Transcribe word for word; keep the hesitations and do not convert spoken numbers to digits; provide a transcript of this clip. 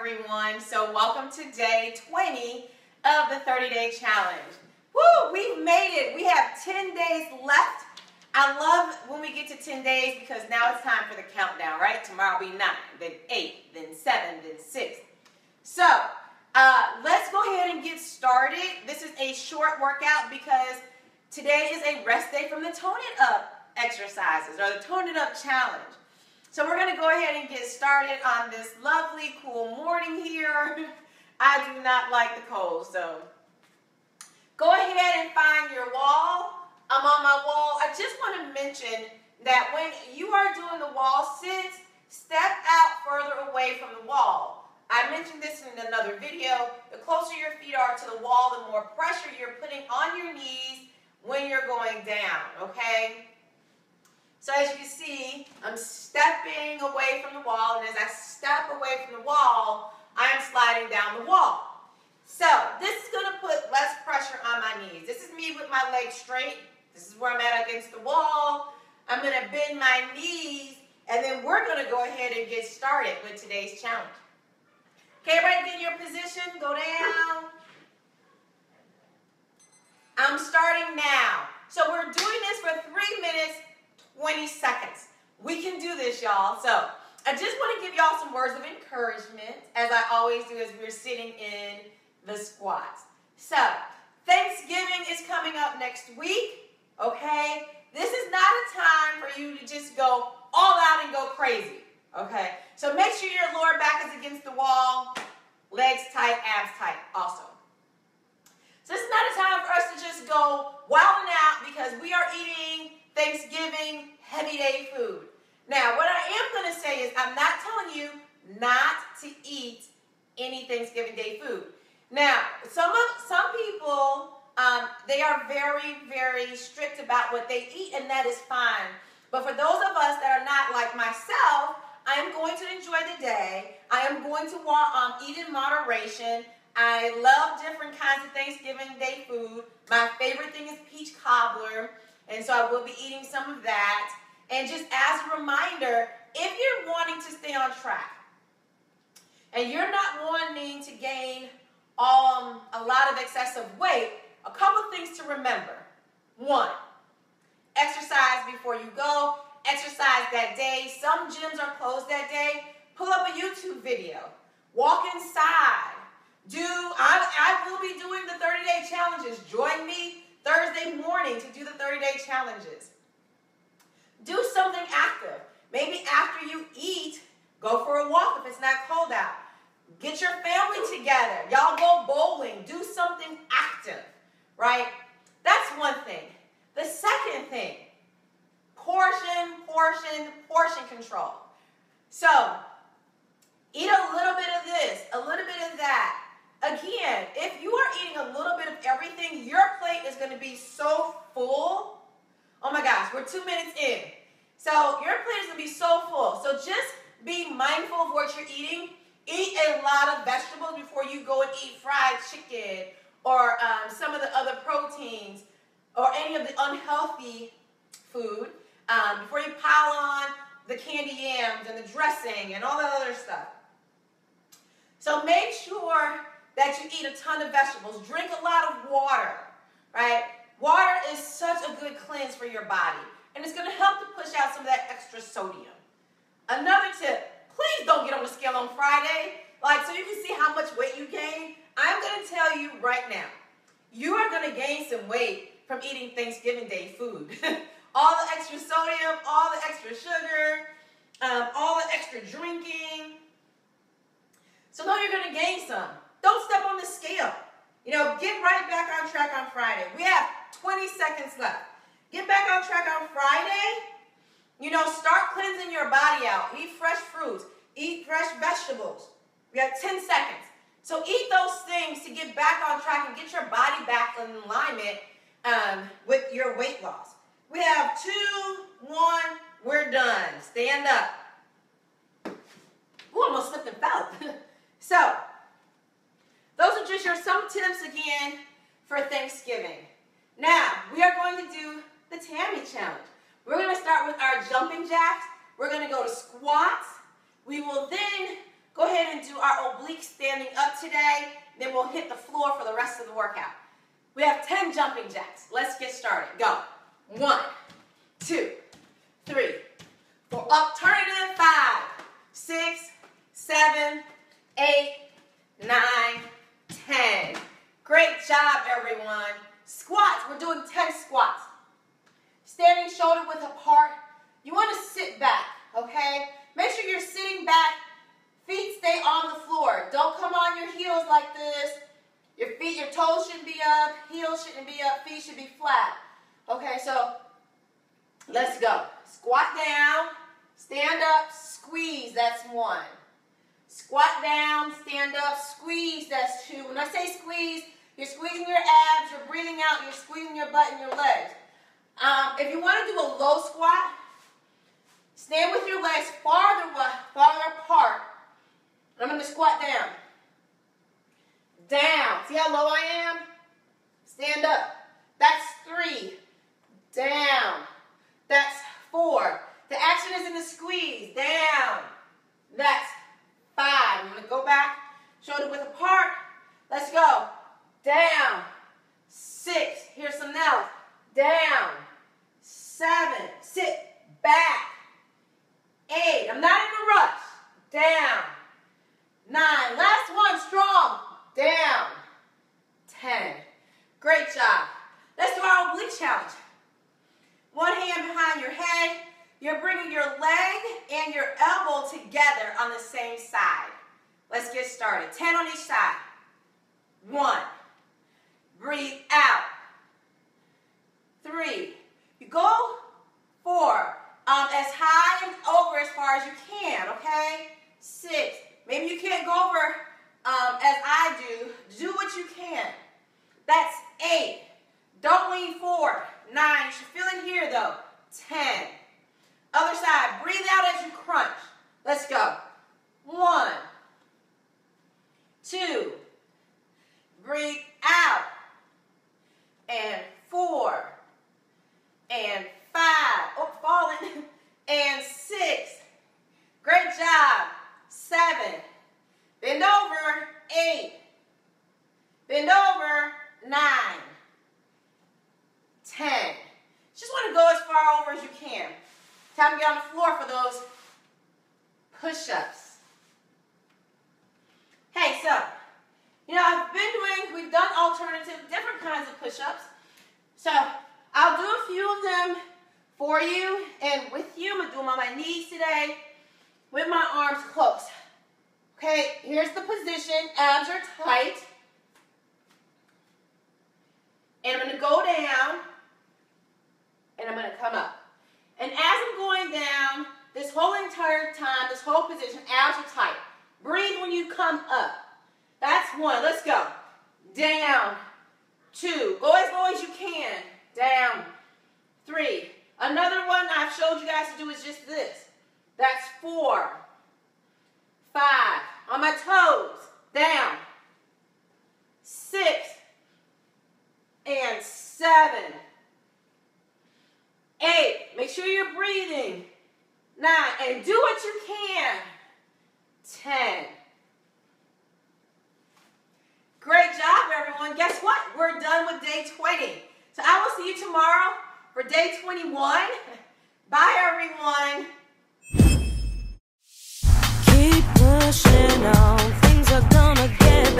everyone. So welcome to day twenty of the thirty day challenge. Woo, we've made it. We have ten days left. I love when we get to ten days because now it's time for the countdown, right? Tomorrow will be nine, then eight, then seven, then six. So uh, let's go ahead and get started. This is a short workout because today is a rest day from the Tone It Up exercises or the Tone It Up challenge. So we're going to go ahead and get started on this lovely, cool morning here. I do not like the cold, so go ahead and find your wall. I'm on my wall. I just want to mention that when you are doing the wall sits, step out further away from the wall. I mentioned this in another video. The closer your feet are to the wall, the more pressure you're putting on your knees when you're going down, okay? So as you can see, I'm stepping away from the wall, and as I step away from the wall, I am sliding down the wall. So this is going to put less pressure on my knees. This is me with my legs straight. This is where I'm at against the wall. I'm going to bend my knees, and then we're going to go ahead and get started with today's challenge. Okay, everybody get in your position. Go down. I'm starting now. So we're doing this for three minutes, twenty seconds. We can do this, y'all. So I just want to give y'all some words of encouragement, as I always do as we're sitting in the squats. So Thanksgiving is coming up next week, okay? This is not a time for you to just go all out and go crazy, okay? So make sure your lower back is against the wall, legs tight, abs tight also. So this is not a time for us to just go wilding out because we are eating Thanksgiving heavy day food. Now, what I am going to say is I'm not telling you not to eat any Thanksgiving Day food. Now, some of some people, um, they are very, very strict about what they eat, and that is fine. But for those of us that are not like myself, I am going to enjoy the day. I am going to um, eat in moderation. I love different kinds of Thanksgiving Day food. My favorite thing is peach cobbler, and so I will be eating some of that. And just as a reminder, if you're wanting to stay on track and you're not wanting to gain um, a lot of excessive weight, a couple things to remember. One, exercise before you go. Exercise that day. Some gyms are closed that day. Pull up a YouTube video. Walk inside. Do I, I will be doing the thirty day challenges. Join me Thursday morning to do the thirty day challenges. Do something active. Maybe after you eat, go for a walk if it's not cold out. Get your family together. Y'all go bowling. Do something active, right? That's one thing. The second thing, portion, portion, portion control. So, eat a little bit of this, a little bit of that. Again, if you are eating a little bit of everything, your plate is going to be so full. Oh my gosh, we're two minutes in. So your plate is going to be so full. So just be mindful of what you're eating. Eat a lot of vegetables before you go and eat fried chicken or um, some of the other proteins or any of the unhealthy food um, before you pile on the candy yams and the dressing and all that other stuff. So make sure that you eat a ton of vegetables. Drink a lot of water, right? Water is such a good cleanse for your body, and it's going to help to push out some of that extra sodium. Another tip, please don't get on the scale on Friday, like so you can see how much weight you gain. I'm going to tell you right now, you are going to gain some weight from eating Thanksgiving Day food. All the extra sodium, all the extra sugar, um, all the extra drinking. So know you're going to gain some. Don't step on the scale. You know, get right back on track on Friday. We have twenty seconds left. Get back on track on Friday. You know, start cleansing your body out. Eat fresh fruits. Eat fresh vegetables. We have ten seconds. So eat those things to get back on track and get your body back in alignment um, with your weight loss. We have two, one, we're done. Stand up. Ooh, almost slipped and fell. So, those are just your some tips again for Thanksgiving. Now, we are going to do the Tammie challenge. We're going to start with our jumping jacks. We're going to go to squats. We will then go ahead and do our obliques standing up today. Then we'll hit the floor for the rest of the workout. We have ten jumping jacks. Let's get started. Go. One, two, three, four. Alternative five, six, seven, eight, nine, ten. Great job, everyone. Squats. We're doing ten squats. Standing shoulder width apart. You want to sit back, okay? Make sure you're sitting back. Feet stay on the floor. Don't come on your heels like this. Your feet, your toes shouldn't be up. Heels shouldn't be up. Feet should be flat. Okay, so let's go. Squat down. Stand up. Squeeze. That's one. Squat down. Stand up. Squeeze. That's two. When I say squeeze, you're squeezing your abs. You're breathing out. You're squeezing your butt and your legs. Um, if you want to do a low squat, stand with your legs farther, farther apart. I'm going to squat down. Down. See how low I am? Stand up. That's three. Down. That's four. The action is in the squeeze. Down. That's five. I'm going to go back. Shoulder width apart. Let's go. Down. Six. Here's some nails. Down. Seven. Sit back. Eight. I'm not in a rush. Down. Nine. Last one. Strong. Down. Ten. Great job. Let's do our oblique challenge. One hand behind your head. You're bringing your leg and your elbow together on the same side. Let's get started. ten on each side. One. Breathe out. Three. You go. Four. Um, as high and over as far as you can, okay? Six. Maybe you can't go over um, as I do. Do what you can. That's eight. Don't lean forward. Nine. You should feel it here, though. Ten. Other side. Breathe out as you crunch. Let's go. One. Two. Breathe out. And four. And five. Oh, falling. And six. Great job. Seven. Bend over. Eight. Bend over. Nine. Ten. Just want to go as far over as you can. Time to get on the floor for those push-ups. Hey, so, you know, I've been doing, we've done alternative, different kinds of push-ups. So, I'll do a few of them for you and with you. I'm going to do them on my knees today with my arms close. Okay, here's the position. Abs are tight. And I'm going to go down, and I'm going to come up. And as I'm going down, this whole entire time, this whole position, abs are tight. Breathe when you come up. That's one. Let's go. Down. Two. Go as low as you can. Down. Three. Another one I've showed you guys to do is just this. That's four. Five. On my toes. Down. Six. And seven. Eight. Make sure you're breathing. Nine. And do what you can. Ten. Great job, everyone. Guess what? We're done with day twenty. So I will see you tomorrow for day twenty-one. Bye, everyone.